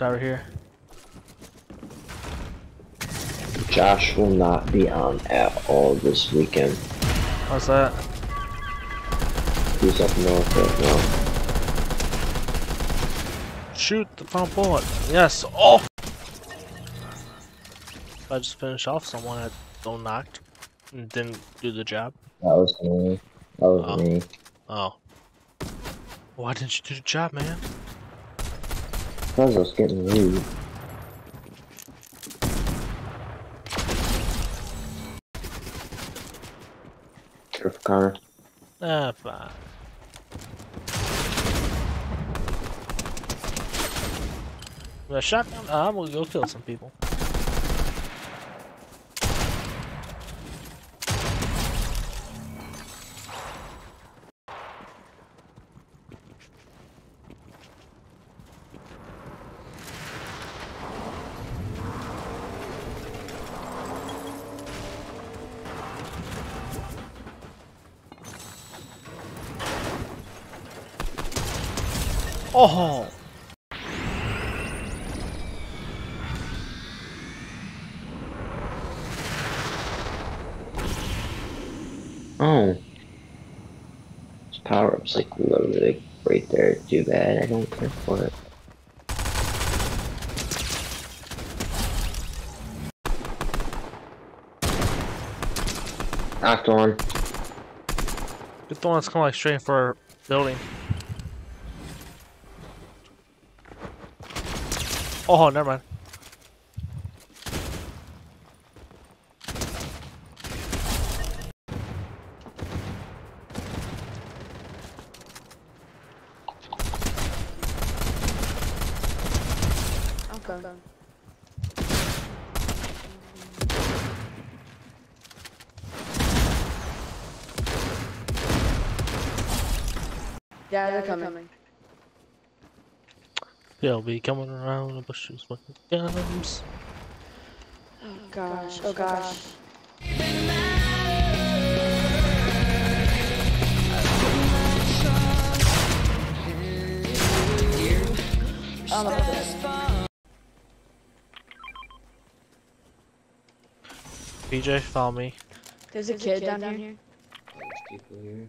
over here. Josh will not be on at all this weekend. What's that? He's up north right now. Shoot the final bullet. Yes. Oh! I just finished off someone that don't knocked and didn't do the job. That was me. That was me. Oh. Why didn't you do the job, man? Because I was getting rude. Careful, Connor. Ah, fine. With a shotgun? I'm gonna go kill some people. Oh! Oh. This power-up's like literally right there. Too bad I don't care for it. Knocked one. Get the one that's coming like straight for our building. Oh, never mind. Okay. Yeah, they're coming. They'll be coming around the bushes with the guns. Oh gosh, oh gosh. Oh my goodness. PJ, follow me. There's a kid down here. There's people here.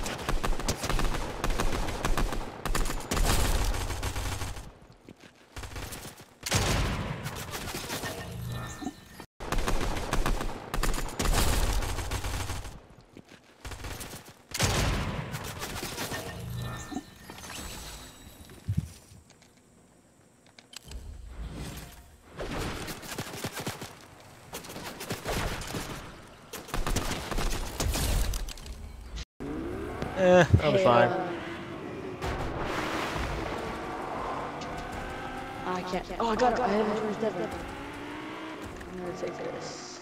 I'll be fine. I can't. Oh, I got it. I have inventory's dead. I'm gonna take this.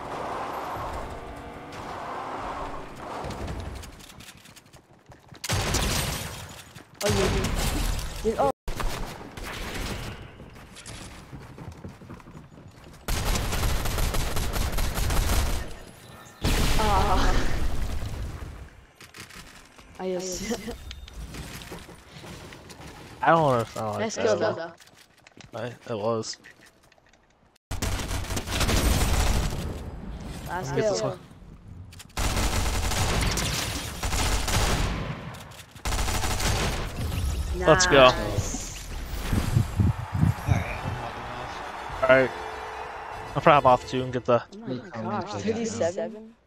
Oh, yeah. Oh. I just. I don't know if I like Nice that. kill though. It was. Last Get this kill. one. Nice. Let's go. Alright. I'll probably hop off too and get the. Oh my gosh, 37?